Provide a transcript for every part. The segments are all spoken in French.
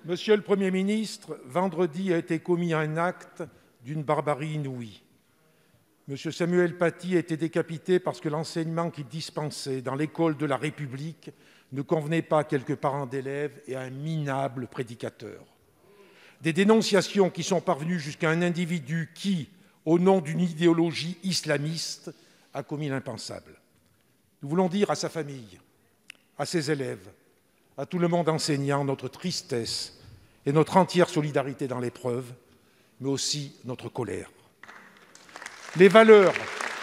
Monsieur le Premier ministre, vendredi a été commis un acte d'une barbarie inouïe. Monsieur Samuel Paty a été décapité parce que l'enseignement qu'il dispensait dans l'école de la République ne convenait pas à quelques parents d'élèves et à un minable prédicateur. Des dénonciations qui sont parvenues jusqu'à un individu qui, au nom d'une idéologie islamiste, a commis l'impensable. Nous voulons dire à sa famille, à ses élèves, à tout le monde enseignant notre tristesse et notre entière solidarité dans l'épreuve, mais aussi notre colère. Les valeurs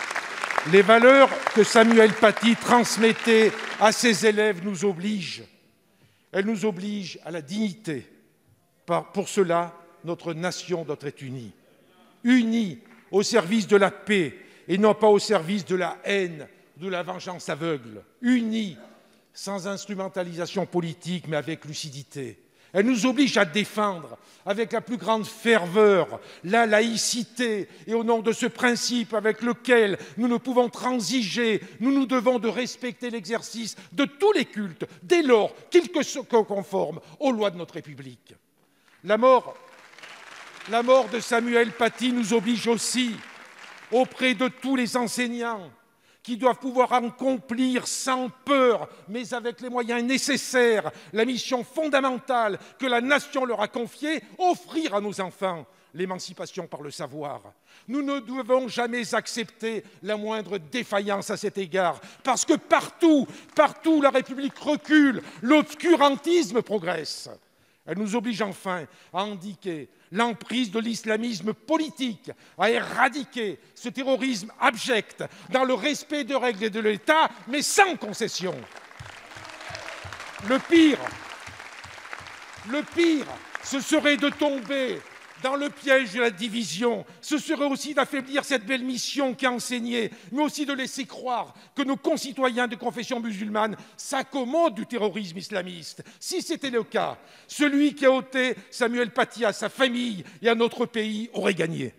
que Samuel Paty transmettait à ses élèves nous obligent. Elles nous obligent à la dignité. Pour cela, notre nation doit être unie. Unie au service de la paix et non pas au service de la haine, de la vengeance aveugle. Unie, sans instrumentalisation politique, mais avec lucidité. Elle nous oblige à défendre avec la plus grande ferveur la laïcité et au nom de ce principe avec lequel nous ne pouvons transiger, nous nous devons de respecter l'exercice de tous les cultes dès lors qu'ils se conforment aux lois de notre République. La mort de Samuel Paty nous oblige aussi auprès de tous les enseignants qui doivent pouvoir accomplir sans peur, mais avec les moyens nécessaires, la mission fondamentale que la nation leur a confiée, offrir à nos enfants l'émancipation par le savoir. Nous ne devons jamais accepter la moindre défaillance à cet égard, parce que partout la République recule, l'obscurantisme progresse. Elle nous oblige enfin à endiguer l'emprise de l'islamisme politique, à éradiquer ce terrorisme abject dans le respect des règles de l'État, mais sans concession. Le pire, ce serait de tomber dans le piège de la division. Ce serait aussi d'affaiblir cette belle mission qui a enseigné, mais aussi de laisser croire que nos concitoyens de confession musulmane s'accommodent du terrorisme islamiste. Si c'était le cas, celui qui a ôté Samuel Paty à sa famille et à notre pays aurait gagné.